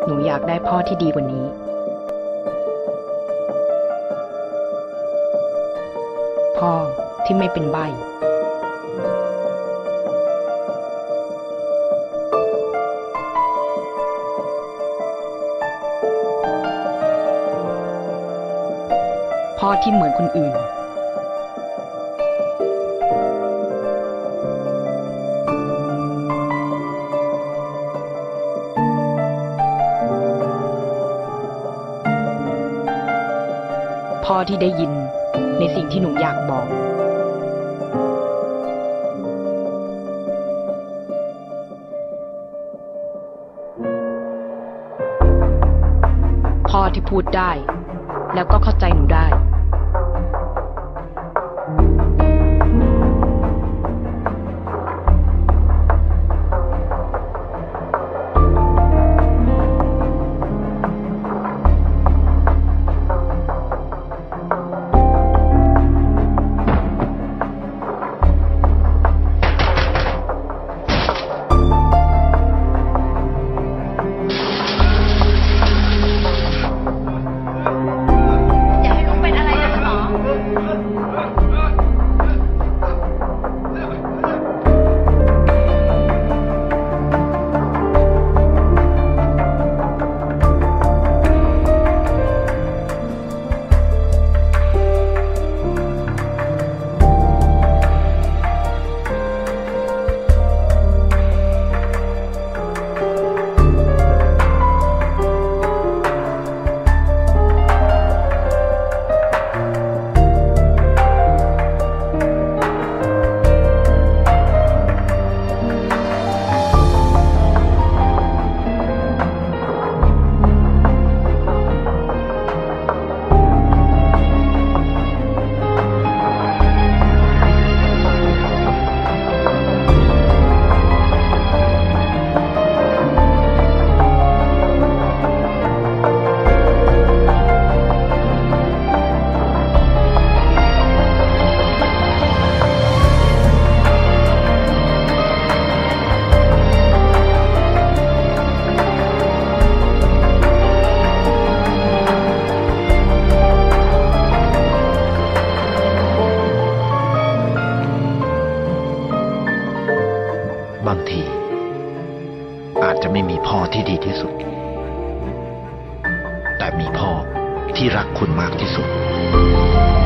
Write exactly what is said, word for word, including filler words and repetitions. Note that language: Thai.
หนูอยากได้พ่อที่ดีกว่านี้พ่อที่ไม่เป็นใบ้พ่อที่เหมือนคนอื่นพ่อที่ได้ยินในสิ่งที่หนูอยากบอกพ่อที่พูดได้แล้วก็เข้าใจหนูได้บางทีอาจจะไม่มีพ่อที่ดีที่สุดแต่มีพ่อที่รักคุณมากที่สุด